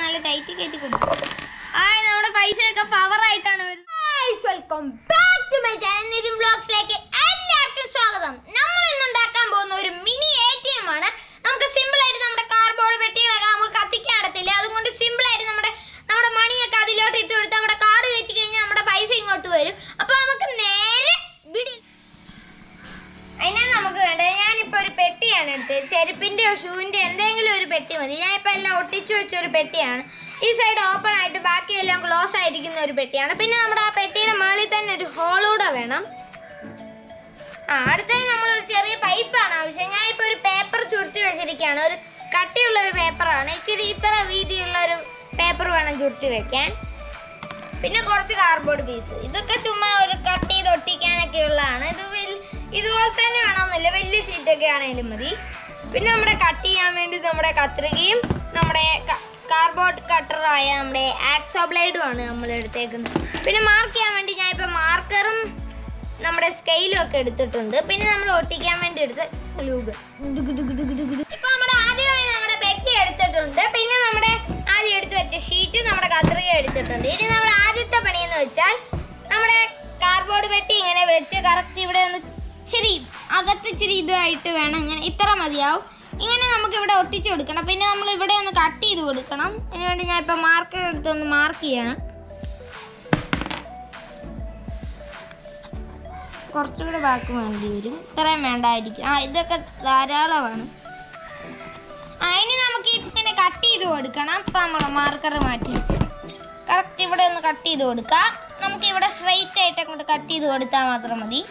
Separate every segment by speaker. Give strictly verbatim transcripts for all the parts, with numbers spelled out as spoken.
Speaker 1: നല്ല ടൈറ്റ് കയറ്റി കൊടുക്കും. ആ നമ്മുടെ പൈസയൊക്കെ പവർ ആയിട്ടാണ് വരുന്നത്. Welcome back to my channel Nithin വ്ലോഗ്സിലേക്ക് എല്ലാവർക്കും സ്വാഗതം. നമ്മൾ ഇന്ന് ഉണ്ടാക്കാൻ പോകുന്ന ഒരു മിനി എ ടി എം ആണ്. നമുക്ക് സിമ്പിൾ ആയിട്ട് നമ്മുടെ കാർഡ്ബോർഡ് പെട്ടികളൊക്കെ നമ്മൾ കത്തിക്കാൻ ഇടത്തില്ല, അതുകൊണ്ട് സിമ്പിൾ ആയിട്ട് നമ്മുടെ നമ്മുടെ മണിയൊക്കെ അതിലോട്ട് ഇട്ട് കൊടുത്ത് നമ്മുടെ കാർഡ് കയറ്റി കഴിഞ്ഞാൽ നമ്മുടെ പൈസ ഇങ്ങോട്ട് വരും. അപ്പൊ നമുക്ക് നേരെ വിടി അതിനാ നമുക്ക് വേണ്ടത്. ഞാനിപ്പോൾ ഒരു പെട്ടിയാണ് എടുത്തത്, ചെരുപ്പിൻ്റെയോ ഷൂവിൻ്റെ എന്തെങ്കിലും ഒരു പെട്ടി മതി. ഞാനിപ്പോൾ എല്ലാം ഒട്ടിച്ചു വെച്ചൊരു പെട്ടിയാണ്. ഈ സൈഡ് ഓപ്പൺ ആയിട്ട് ബാക്കിയെല്ലാം ക്ലോസ് ആയിരിക്കുന്ന ഒരു പെട്ടിയാണ്. പിന്നെ നമ്മുടെ ആ പെട്ടിയുടെ മുകളിൽ തന്നെ ഒരു ഹോളൂടെ വേണം. ആ അടുത്തത് നമ്മളൊരു ചെറിയ പൈപ്പാണ് ആവശ്യം. ഞാനിപ്പോൾ ഒരു പേപ്പർ ചുരുട്ടി വെച്ചിരിക്കുകയാണ്. ഒരു കട്ടിയുള്ള ഒരു പേപ്പറാണ്, ഇച്ചിരി ഇത്ര വീതിയുള്ള ഒരു പേപ്പർ വേണം ചുരുട്ടി വെക്കാൻ. പിന്നെ കുറച്ച് കാർഡ്ബോർഡ് പീസ്, ഇതൊക്കെ ചുമ്മാ ഒരു കട്ട് ചെയ്ത് ഒട്ടിക്കാനൊക്കെ ഉള്ളതാണ്. ഇത് ഇതുപോലെ തന്നെ വേണമെന്നില്ല, വലിയ ഷീറ്റൊക്കെ ആണെങ്കിലും മതി. പിന്നെ നമ്മുടെ കട്ട് ചെയ്യാൻ വേണ്ടി നമ്മുടെ കത്രികയും നമ്മുടെ കാർഡ്ബോർഡ് കട്ടറായ നമ്മുടെ ആക്സോ ബ്ലേഡും ആണ് നമ്മൾ എടുത്തേക്കുന്നത്. പിന്നെ മാർക്ക് ചെയ്യാൻ വേണ്ടി ഞാൻ ഇപ്പോൾ മാർക്കറും നമ്മുടെ സ്കെയിലും ഒക്കെ എടുത്തിട്ടുണ്ട്. പിന്നെ നമ്മൾ ഒട്ടിക്കാൻ വേണ്ടി എടുത്ത് ഗ്ലൂഗൺ. ഇപ്പൊ നമ്മുടെ ആദ്യമായി നമ്മുടെ പെട്ടി എടുത്തിട്ടുണ്ട്. പിന്നെ നമ്മുടെ ആദ്യം എടുത്ത് വെച്ച ഷീറ്റ് നമ്മുടെ കത്രിക എടുത്തിട്ടുണ്ട്. ഇനി നമ്മുടെ ആദ്യത്തെ പണിയെന്ന് വെച്ചാൽ നമ്മുടെ കാർഡ്ബോർഡ് പെട്ടി ഇങ്ങനെ വെച്ച് കറക്റ്റ് ഇവിടെ ഒന്ന് ഇച്ചിരി അകത്ത് ഇച്ചിരി ഇതായിട്ട് വേണം, ഇങ്ങനെ ഇത്ര മതിയാവും. ഇങ്ങനെ നമുക്ക് ഇവിടെ ഒട്ടിച്ചു കൊടുക്കണം. പിന്നെ നമ്മൾ ഇവിടെ ഒന്ന് കട്ട് ചെയ്ത് കൊടുക്കണം. അതിനുവേണ്ടി ഞാൻ ഇപ്പം മാർക്കർ എടുത്തൊന്ന് മാർക്ക് ചെയ്യണം. കുറച്ചുകൂടെ ബാക്ക് വേണ്ടി വരും, ഇത്രയും വേണ്ടായിരിക്കും. ആ ഇതൊക്കെ ധാരാളമാണ്. ആ ഇനി നമുക്ക് ഇങ്ങനെ കട്ട് ചെയ്ത് കൊടുക്കണം. അപ്പം നമ്മൾ മാർക്കർ മാറ്റി വെച്ച് കറക്റ്റ് ഇവിടെ ഒന്ന് കട്ട് ചെയ്ത് കൊടുക്കാം. നമുക്ക് ഇവിടെ സ്ട്രെയിറ്റ് ആയിട്ട് അങ്ങോട്ട് കട്ട് ചെയ്ത് കൊടുത്താൽ മാത്രം മതി.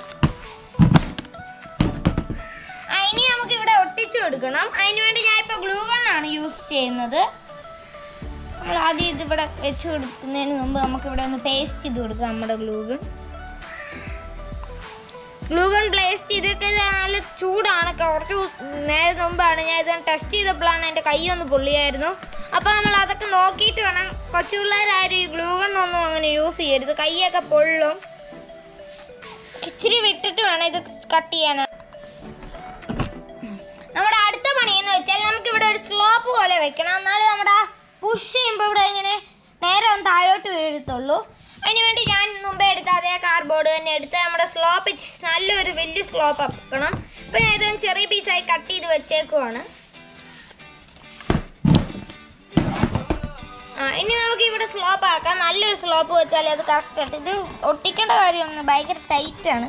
Speaker 1: ഇനി നമുക്ക് ഇവിടെ ഒട്ടിച്ചു കൊടുക്കണം. അതിനുവേണ്ടി ഞാൻ ഇപ്പോൾ ഗ്ലൂ ഗണ്ണാണ് യൂസ് ചെയ്യുന്നത്. നമ്മൾ ആദ്യം ഇതിവിടെ വെച്ച് കൊടുക്കുന്നതിന് മുമ്പ് നമുക്കിവിടെ ഒന്ന് പേസ്റ്റ് ചെയ്ത് കൊടുക്കാം. നമ്മുടെ glue gun glue gun paste ചെയ്തൊക്കെ നല്ല ചൂടാണ്. കുറച്ച് നേരം മുമ്പാണ് ഞാൻ ഇത് ടെസ്റ്റ് ചെയ്തപ്പോഴാണ് എൻ്റെ കൈ ഒന്ന് പൊള്ളിയായിരുന്നു. അപ്പോൾ നമ്മൾ അതൊക്കെ നോക്കിയിട്ട് വേണം. കൊച്ചു പിള്ളേരാരും ഈ ഗ്ലൂ ഗണ്ണൊന്നും അങ്ങനെ യൂസ് ചെയ്യരുത്, കൈയൊക്കെ പൊള്ളും. ഇച്ചിരി വിട്ടിട്ട് വേണം ഇത് കട്ട് ചെയ്യാൻ. നമ്മുടെ അടുത്ത പണിയെന്ന് വെച്ചാൽ നമുക്കിവിടെ ഒരു സ്ലോപ്പ് പോലെ വെക്കണം, എന്നാലും നമ്മുടെ പുഷ് ചെയ്യുമ്പോൾ ഇവിടെ ഇങ്ങനെ നേരെ ഒന്ന് താഴോട്ട് വീഴത്തുള്ളൂ. അതിനുവേണ്ടി ഞാൻ മുമ്പേ എടുത്ത അതേ കാർഡ്ബോർഡ് തന്നെ എടുത്ത് നമ്മുടെ സ്ലോപ്പ് നല്ലൊരു വലിയ സ്ലോപ്പ് ആക്കണം. ഇപ്പം ഞാൻ ഇതൊന്ന് ചെറിയ പീസായി കട്ട് ചെയ്ത് വെച്ചേക്കുവാണ്. ആ ഇനി നമുക്ക് ഇവിടെ സ്ലോപ്പ് ആക്കാം. നല്ലൊരു സ്ലോപ്പ് വെച്ചാൽ അത് കറക്റ്റായിട്ട്. ഇത് ഒട്ടിക്കേണ്ട കാര്യമൊന്നും ഭയങ്കര ടൈറ്റാണ്.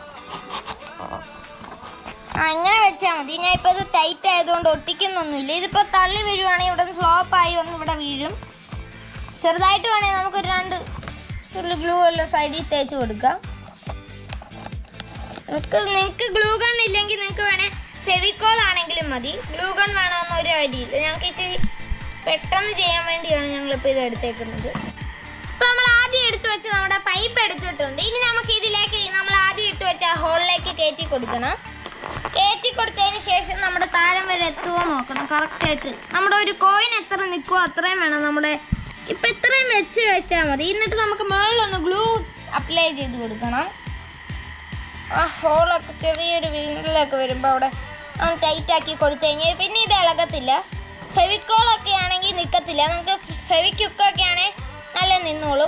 Speaker 1: ആ ഇങ്ങനെ വെച്ചാൽ മതി. ഞാൻ ഇപ്പോൾ ഇത് ടൈറ്റ് ആയതുകൊണ്ട് ഒട്ടിക്കുന്നൊന്നുമില്ല. ഇതിപ്പോൾ തള്ളി വരുവാണെങ്കിൽ ഇവിടെ നിന്ന് സ്ലോപ്പായി വന്ന് ഇവിടെ വീഴും. ചെറുതായിട്ട് വേണമെങ്കിൽ നമുക്കൊരു രണ്ട് ഒരു ഗ്ലൂ എല്ലാം സൈഡിൽ തേച്ച് കൊടുക്കാം. നിങ്ങൾക്ക് നിങ്ങൾക്ക് ഗ്ലൂ ഗൺ ഇല്ലെങ്കിൽ നിങ്ങൾക്ക് വേണേൽ ഫെവിക്കോൾ ആണെങ്കിലും മതി. ഗ്ലൂ ഗൺ വേണമെന്ന് ഒരു ഐഡിയ ഇല്ല. ഞങ്ങൾക്ക് ഇച്ചിരി പെട്ടെന്ന് ചെയ്യാൻ വേണ്ടിയാണ് ഞങ്ങളിപ്പോൾ ഇത് എടുത്തേക്കുന്നത്. ഇപ്പോൾ നമ്മൾ ആദ്യം എടുത്ത് വെച്ച് നമ്മുടെ പൈപ്പ് എടുത്തിട്ടുണ്ട്. ഇനി നമുക്ക് ഇതിലേക്ക് നമ്മൾ ആദ്യം ഇട്ട് വെച്ച ഹോളിലേക്ക് കയറ്റി കൊടുക്കണം. കയറ്റി കൊടുത്തതിന് ശേഷം നമ്മുടെ താഴം വരെ എത്തുമോ നോക്കണം കറക്റ്റായിട്ട്. നമ്മുടെ ഒരു കോയിൻ എത്ര നിൽക്കുമോ അത്രയും വേണം. നമ്മുടെ ഇപ്പം ഇത്രയും വെച്ച് വെച്ചാൽ മതി. എന്നിട്ട് നമുക്ക് മുകളിലൊന്ന് ഗ്ലൂ അപ്ലൈ ചെയ്ത് കൊടുക്കണം. ആ ഹോളൊക്കെ ചെറിയൊരു വിരലൊക്കെ വരുമ്പോൾ അവിടെ ഒന്ന് ടൈറ്റാക്കി കൊടുത്തു കഴിഞ്ഞാൽ പിന്നെ ഇത് ഇളകത്തില്ല. ഫെവിക്കോളൊക്കെ ആണെങ്കിൽ നിൽക്കത്തില്ല. നമുക്ക് ഫെവിക്വിക്കൊക്കെ ആണെങ്കിൽ നല്ല നിന്നോളും.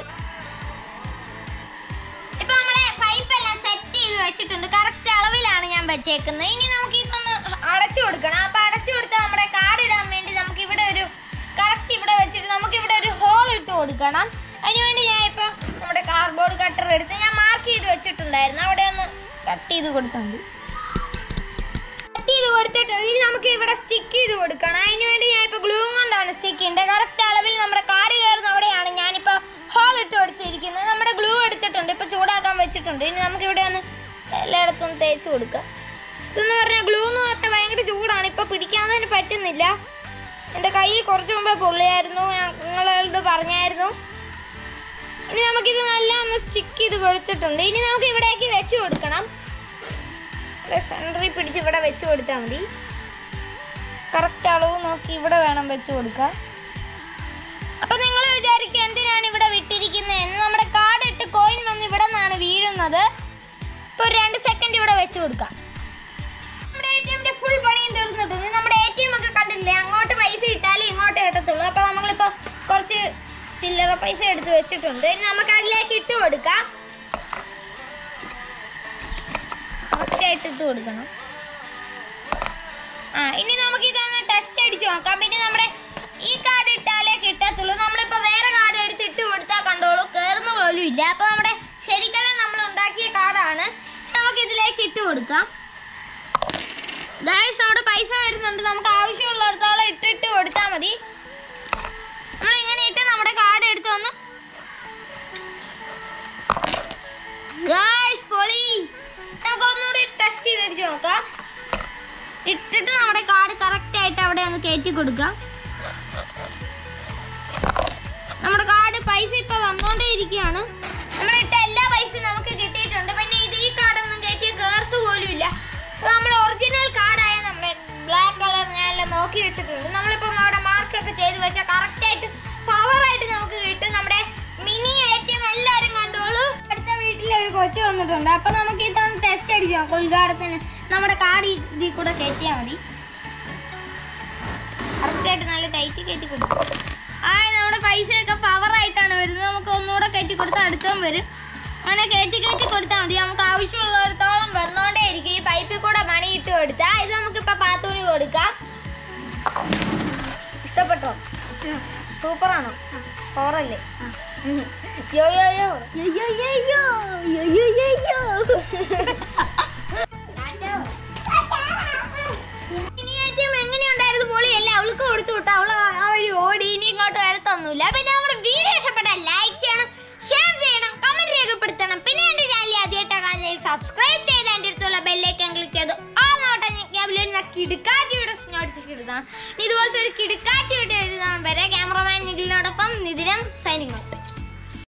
Speaker 1: ഇപ്പൊ നമ്മുടെ പൈപ്പ് എല്ലാം സെറ്റ് ചെയ്ത് വെച്ചിട്ടുണ്ട്. കറക്റ്റ് അളവിലാണ് ഞാൻ വെച്ചേക്കുന്നത്. ഇനി നമുക്ക് ഇതൊന്ന് അടച്ചു കൊടുക്കണം. അപ്പൊ അടച്ചു കൊടുത്താൽ നമ്മുടെ കാർഡ് ഇടാൻ വേണ്ടി നമുക്ക് ഇവിടെ ഒരു കറക്റ്റ് ഇവിടെ വെച്ചിട്ട് നമുക്ക് ഇവിടെ ഒരു ഹോൾ ഇട്ട് കൊടുക്കണം. അതിനുവേണ്ടി ഞാൻ ഇപ്പൊ നമ്മുടെ കാർഡ്ബോർഡ് കട്ടർ എടുത്ത് ഞാൻ മാർക്ക് ചെയ്ത് വെച്ചിട്ടുണ്ടായിരുന്നു, അവിടെ ഒന്ന് കട്ട് ചെയ്ത് കൊടുത്താൽ മതി. കട്ട് ചെയ്ത് കൊടുത്തിട്ടുണ്ട്. ഇനി നമുക്ക് ഇവിടെ സ്റ്റിക്ക് ചെയ്ത് കൊടുക്കണം. അതിനുവേണ്ടി ഞാൻ ഇപ്പൊ ഗ്ലൂ കൊണ്ടാണ് സ്റ്റിക്ക് ചെയ്യേണ്ടത്. കറക്റ്റ് അളവിൽ നമ്മുടെ കാർഡ് കയറുന്ന അവിടെയാണ് ഞാനിപ്പോൾ ഹോൾ ഇട്ട് കൊടുത്തിരിക്കുന്നത്. നമ്മുടെ ഗ്ലൂ എടുത്തിട്ടുണ്ട്, ഇപ്പം ചൂടാക്കാൻ വെച്ചിട്ടുണ്ട്. ഇനി നമുക്കിവിടെ ഒന്ന് എല്ലായിടത്തും തേച്ച് കൊടുക്കാം. ഇതെന്ന് പറഞ്ഞാൽ ഗ്ലൂ എന്ന് പറഞ്ഞാൽ ഭയങ്കര ചൂടാണ്, ഇപ്പോൾ പിടിക്കാൻ തന്നെ പറ്റുന്നില്ല. എൻ്റെ കൈ കുറച്ച് മുമ്പേ പൊള്ളിയായിരുന്നു, ഞാൻ നിങ്ങളോട് പറഞ്ഞായിരുന്നു. ഇനി നമുക്കിത് നല്ല ഒന്ന് സ്റ്റിക്ക് ചെയ്ത് കൊടുത്തിട്ടുണ്ട്. ഇനി നമുക്ക് ഇവിടേക്ക് വെച്ച് കൊടുക്കണം. സെൻറ്ററിൽ പിടിച്ച് ഇവിടെ വെച്ച് കൊടുത്താൽ മതി. കറക്റ്റ് അളവ് നോക്കി ഇവിടെ വേണം വെച്ച് കൊടുക്കാൻ. അപ്പം നിങ്ങൾ വിചാരിക്കും എന്തിനാണ് ഇവിടെ വിട്ടിരിക്കുന്നത് എന്ന്. നമ്മുടെ കാർഡ് ഇട്ട് കോയിൻ വന്ന് ഇവിടെ നിന്നാണ് വീഴുന്നത്. ഇപ്പോൾ ഒരു രണ്ട് സെക്കൻഡ് ഇവിടെ വെച്ച് കൊടുക്കാം. നമ്മുടെ എ ടി എമ്മിൻ്റെ ഫുൾ പണിയും തീർന്നിട്ടുണ്ട്. നമ്മുടെ എ ടി എം ഒക്കെ കണ്ടില്ലേ, അങ്ങോട്ട് പൈസ ഇട്ടാലേ ഇങ്ങോട്ട് കിട്ടത്തുള്ളൂ. അപ്പോൾ നമ്മളിപ്പോൾ ചില്ലറ പൈസ എടുത്ത് വെച്ചിട്ടുണ്ട്. ഇനി നമുക്ക് അതിലേക്ക് ഇട്ട് കൊടുക്കാം. കറക്റ്റായിട്ട് ഇട്ട് കൊടുക്കണം. ആ ഇനി നമുക്ക് ഇതൊന്ന് ടെസ്റ്റ് അടിച്ച് നോക്കാം. പിന്നെ നമ്മുടെ ഈ കാർഡ് ഇട്ടാലേ കിട്ടത്തുള്ളൂ. നമ്മളിപ്പോൾ വേറെ കാർഡ് എടുത്ത് ഇട്ട് കൊടുത്താൽ കണ്ടോളൂ, കയറുന്ന പോലും ഇല്ല. അപ്പോൾ നമ്മുടെ ശരിക്കും നമ്മൾ ഉണ്ടാക്കിയ കാർഡാണ്. നമുക്ക് ഇതിലേക്ക് ഇട്ട് കൊടുക്കാം. ഗായ്സ് അവിടെ പൈസ വരുന്നുണ്ട്. നമുക്ക് ആവശ്യമുള്ളിടത്തോളം ഇട്ടിട്ട് കൊടുത്താൽ മതി. നമ്മൾ ഇങ്ങനെ ഇട്ട് നമ്മുടെ കാർഡ് എടുത്ത് വന്ന് ഗായ്സ് പൊളി. നമുക്ക് ഒന്നുകൂടി ടെസ്റ്റ് ചെയ്തിട്ട് നോക്കാം. ഇട്ടിട്ട് നമ്മുടെ കാർഡ് കറക്റ്റ് ആയിട്ട് അവിടെ ഒന്ന് കയറ്റി കൊടുക്കാം. നമ്മുടെ കാർഡ് പൈസ ഇപ്പൊ വന്നോണ്ടേ ഇരിക്കുകയാണ്. നമ്മളിട്ട എല്ലാ പൈസയും നമുക്ക് കിട്ടിയിട്ടുണ്ട്. പിന്നെ ഇത് ഈ കാർഡൊന്നും കയറ്റി കയർത്തു പോലും ഇല്ല. നമ്മുടെ ഒറിജിനൽ കാർഡായ നമ്മുടെ ബ്ലാക്ക് കളർ ഞാനെല്ലാം നോക്കി വെച്ചിട്ടുണ്ട്. നമ്മളിപ്പം അവിടെ മാർക്കൊക്കെ ചെയ്ത് വെച്ചാൽ കറക്റ്റായിട്ട് പവറായിട്ട് നമുക്ക് കിട്ടും. നമ്മുടെ മിനി എ ടി എം എല്ലാവരും കണ്ടോളൂ. അടുത്ത വീട്ടിൽ ഒരു കൊച്ചു വന്നിട്ടുണ്ട്. അപ്പം നമുക്ക് ഇതൊന്ന് ടെസ്റ്റ് അടിച്ചു നോക്കാം. ഉദ്ഘാടനത്തിന് നമ്മുടെ കാർഡ് ഇതിൽ കൂടെ കയറ്റിയാൽ മതി. കറക്റ്റായിട്ട് നല്ല ടൈറ്റ് കയറ്റി കൊടുക്കും. ആ നമ്മുടെ പൈസയൊക്കെ പവറായിട്ടാണ് വരുന്നത്. നമുക്ക് ഒന്നുകൂടെ കയറ്റി കൊടുത്താൽ അടുത്തും വരും. അങ്ങനെ കയറ്റി കയറ്റി കൊടുത്താൽ മതി. നമുക്ക് ആവശ്യമുള്ളിടത്തോളം വരുന്നോണ്ടേ ഇരിക്കും. ഈ പൈപ്പിൽ കൂടെ മണി ഇട്ട് കൊടുത്താൽ ഇത് നമുക്കിപ്പോൾ പാത്തൂന് കൊടുക്കാം. ഇഷ്ടപ്പെട്ടോ? സൂപ്പറാണോ? പവറല്ലേ? യോ യോ യോ യോ യോ യോ യോ യോ യോ. എങ്ങനെയുണ്ടായിരുന്നു? പൊളിയല്ലേ? അവൾക്ക് കൊടുത്തു വിട്ടു. അവള് ആ വഴി ഓടി. ഇനി ഇങ്ങോട്ട് വരത്തൊന്നുമില്ല. പിന്നെ നമ്മുടെ വീഡിയോ ഇഷ്ടപ്പെട്ടാൽ ലൈക്ക് ചെയ്യണം, ഷെയർ ചെയ്യണം, കമന്റ് രേഖപ്പെടുത്തണം. പിന്നെ എന്റെ ചാനൽ ആദ്യമായിട്ട് കാണുന്നത് സബ്സ്ക്രൈബ് ചെയ്ത് എൻ്റെ അടുത്തുള്ള ബെല്ലൈക്കൺ ക്ലിക്ക് ചെയ്ത് ആ നോട്ടം കിടുക്കാച്ചി വീഡിയോസ് നോട്ടിഫിക്കേഷൻ ഇതുപോലത്തെ ഒരു കിടുക്ക